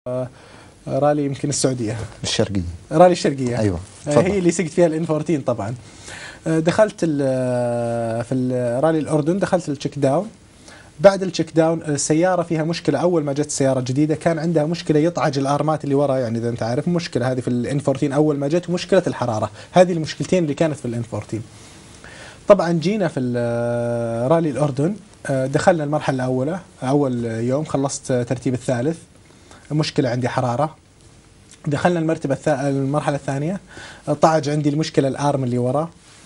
رالي يمكن السعودية الشرقية، رالي الشرقية. أيوة هي اللي سقت فيها الان 14 طبعا. دخلت في رالي الأردن، دخلت التشيك داون. بعد التشيك داون السيارة فيها مشكلة. أول ما جت السيارة الجديدة كان عندها مشكلة يطعج الآرمات اللي ورا، يعني إذا أنت عارف المشكلة هذه في الان 14 أول ما جت، ومشكلة الحرارة. هذه المشكلتين اللي كانت في الان 14. طبعا جينا في رالي الأردن، دخلنا المرحلة الأولى. أول يوم خلصت ترتيب الثالث، مشكلة عندي حرارة. دخلنا المرحلة الثانية، طعج عندي المشكلة الآرم اللي ورا.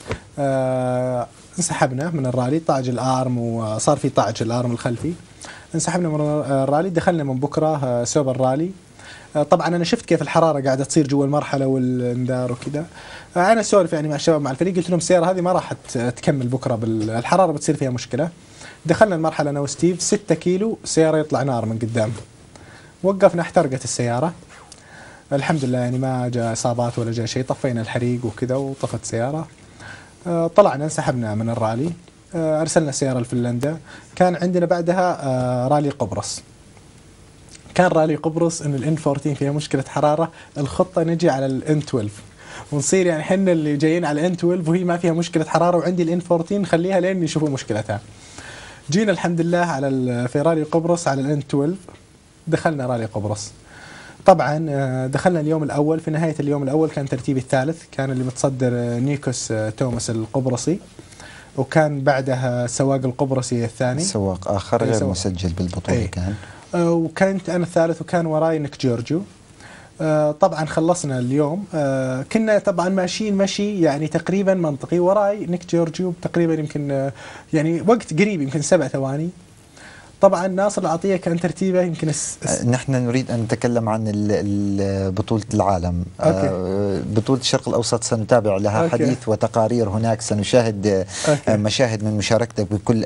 انسحبنا من الرالي، طعج الآرم وصار في طعج الآرم الخلفي. انسحبنا من الرالي. دخلنا من بكرة سوبر الرالي. طبعا أنا شفت كيف الحرارة قاعدة تصير جوا المرحلة والإنذار وكذا. أنا سولف يعني مع الشباب مع الفريق، قلت لهم السيارة هذه ما راح تكمل بكرة، بالحرارة بتصير فيها مشكلة. دخلنا المرحلة أنا وستيف 6 كيلو سيارة يطلع نار من قدام. وقفنا، احترقت السيارة. الحمد لله يعني ما جاء إصابات ولا جاء شيء. طفينا الحريق وكذا وطفت سيارة. طلعنا انسحبنا من الرالي. أرسلنا السيارة لفنلندا. كان عندنا بعدها رالي قبرص. كان رالي قبرص إن الان 14 فيها مشكلة حرارة. الخطة نجي على الان 12 ونصير يعني حنا اللي جايين على الان 12 وهي ما فيها مشكلة حرارة، وعندي الان 14 نخليها لين يشوفوا مشكلتها. جينا الحمد لله على في رالي قبرص على الان 12. دخلنا رالي قبرص. طبعا دخلنا اليوم الأول. في نهاية اليوم الأول كان ترتيبي الثالث، كان اللي متصدر نيكوس توماس القبرصي، وكان بعدها سواق القبرصي الثاني، سواق آخر غير مسجل بالبطولة. كان وكنت أنا الثالث، وكان وراي نيك جورجيو. طبعا خلصنا اليوم. كنا طبعا ماشيين مشي يعني تقريبا منطقي. وراي نيك جورجيو تقريبا يمكن يعني وقت قريب، يمكن 7 ثواني. طبعا ناصر العطية كان ترتيبه يمكن نحن نريد أن نتكلم عن بطولة العالم. بطولة الشرق الأوسط سنتابع لها حديث وتقارير هناك. سنشاهد مشاهد من مشاركتك بكل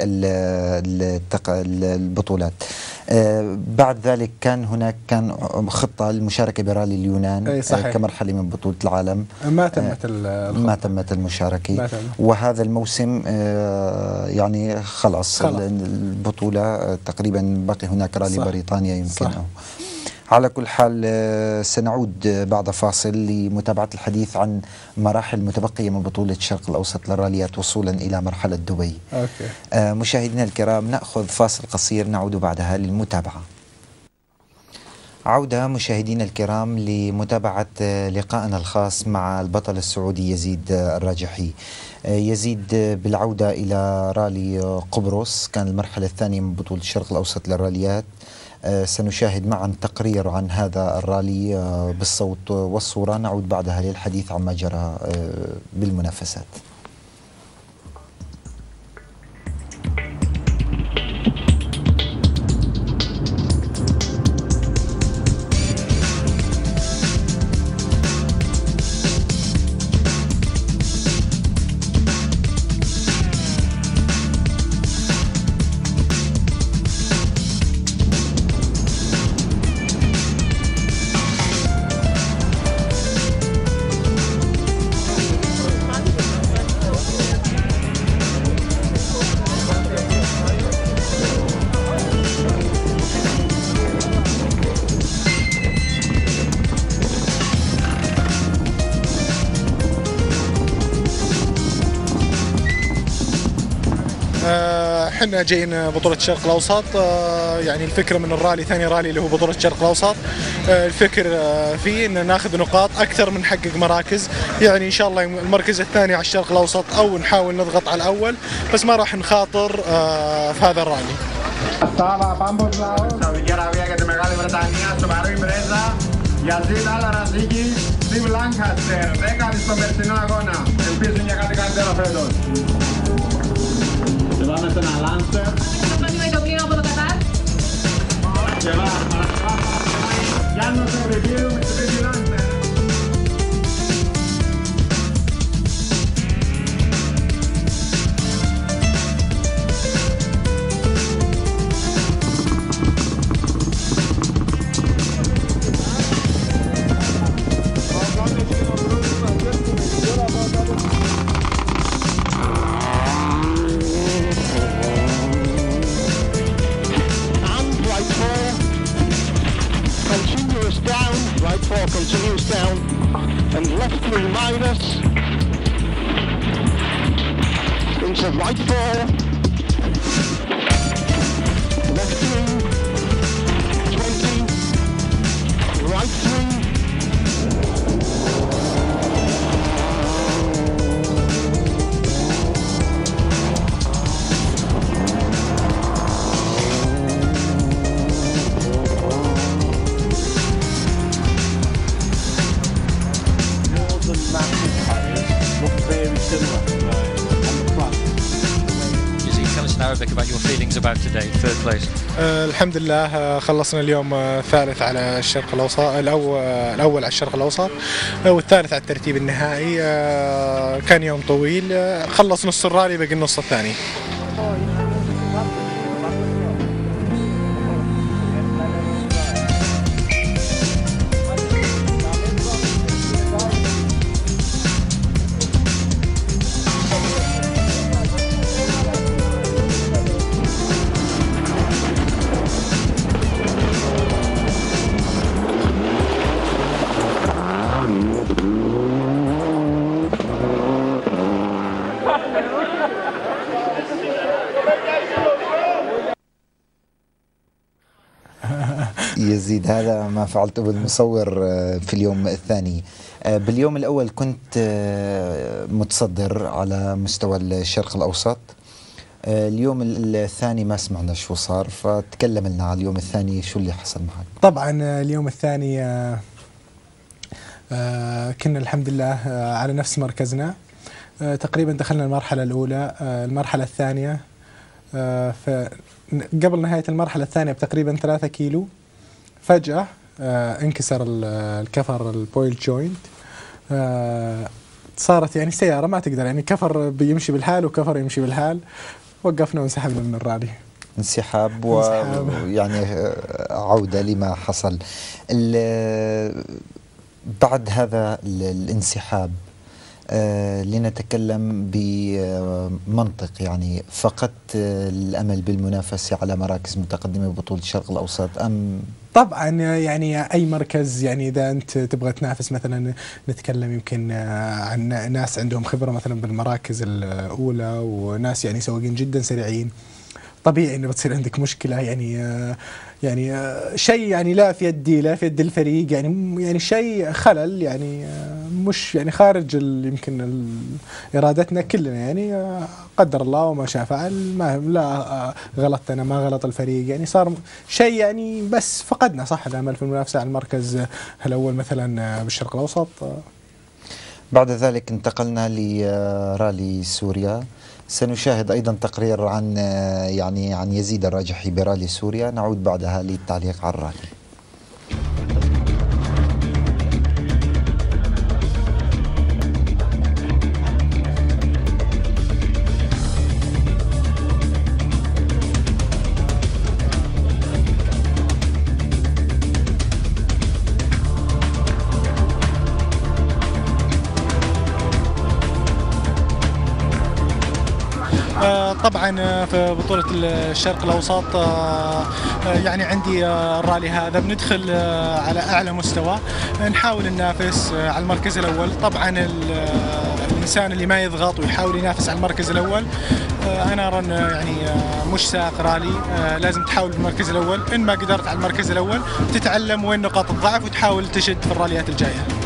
البطولات. بعد ذلك كان هناك خطة للمشاركة برالي اليونان كمرحلة من بطولة العالم. ما تمت المشاركة. وهذا الموسم يعني خلاص البطولة تقريبا بقي هناك رالي بريطانيا يمكن. على كل حال سنعود بعد فاصل لمتابعة الحديث عن مراحل متبقية من بطولة الشرق الأوسط للراليات وصولا إلى مرحلة دبي. مشاهدينا الكرام، نأخذ فاصل قصير، نعود بعدها للمتابعة. عودة مشاهدينا الكرام لمتابعة لقائنا الخاص مع البطل السعودي يزيد الراجحي. يزيد، بالعودة إلى رالي قبرص، كان المرحلة الثانية من بطولة الشرق الأوسط للراليات. سنشاهد معا تقرير عن هذا الرالي بالصوت والصورة. نعود بعدها للحديث عما جرى بالمنافسات. احنا جايين بطولة الشرق الأوسط. يعني الفكرة من الرالي، ثاني رالي اللي هو بطولة الشرق الأوسط، الفكر فيه ان ناخذ نقاط أكثر من نحقق مراكز. يعني إن شاء الله المركز الثاني على الشرق الأوسط، أو نحاول نضغط على الأول، بس ما راح نخاطر في هذا الرالي. Yazid Al-Raziki, Steve Lancaster, Regali στο περσινό αγώνα. Ελπίζουν για κάτι καλύτερο φέτος. Και πάμε σε ένα Lancer. Είναι το πλοίο από το Κατάρ. Και πάμε, Γιάννος Ευρυπίδου με τη Steve Lancer. 4 continues down, and left 3 minus, into right 4, left 3, 20, right 3, Arabic about your feelings about today, third place. الحمد لله خلصنا اليوم الثالث على الشرق الأوسط، الأول على الشرق الأوسط والثالث على الترتيب النهائي. كان يوم طويل، خلص نص الرالي باقي النص الثاني. يزيد، هذا ما فعلته بالمصور في اليوم الثاني. باليوم الأول كنت متصدر على مستوى الشرق الأوسط. اليوم الثاني ما سمعنا شو صار، فتكلم لنا على اليوم الثاني شو اللي حصل معك. طبعا اليوم الثاني كنا الحمد لله على نفس مركزنا، تقريبا دخلنا المرحلة الأولى. المرحلة الثانية قبل نهاية المرحلة الثانية بتقريبا 3 كيلو فجأة انكسر الكفر البويل جوينت. صارت يعني سيارة ما تقدر، يعني كفر بيمشي بالحال وكفر يمشي بالحال. وقفنا وانسحبنا من الرالي. انسحاب ويعني عودة لما حصل. بعد هذا الانسحاب لنتكلم بمنطق، يعني فقدت الأمل بالمنافسة على مراكز متقدمة ببطولة الشرق الأوسط أم؟ طبعا يعني أي مركز، يعني إذا أنت تبغى تنافس، مثلا نتكلم يمكن عن ناس عندهم خبرة مثلا بالمراكز الأولى وناس يعني سواقين جدا سريعين، طبيعي انه بتصير عندك مشكله. يعني شيء يعني لا في يدي لا في يد الفريق، يعني شيء خلل، يعني مش يعني خارج يمكن ارادتنا كلنا، يعني قدر الله وما شاء فعل. ما لا غلطت انا، ما غلط الفريق، يعني صار شيء يعني، بس فقدنا صح الامل في المنافسه على المركز الاول مثلا بالشرق الاوسط. بعد ذلك انتقلنا لرالي سوريا. سنشاهد أيضا تقرير عن يزيد الراجحي برالي سوريا. نعود بعدها للتعليق على الرالي. طبعا في بطولة الشرق الأوسط يعني عندي الرالي هذا بندخل على أعلى مستوى، نحاول ننافس على المركز الأول. طبعا الإنسان اللي ما يضغط ويحاول ينافس على المركز الأول، أنا أرى أنه يعني مش سائق رالي. لازم تحاول بالمركز الأول، إن ما قدرت على المركز الأول تتعلم وين نقاط الضعف وتحاول تشد في الراليات الجاية.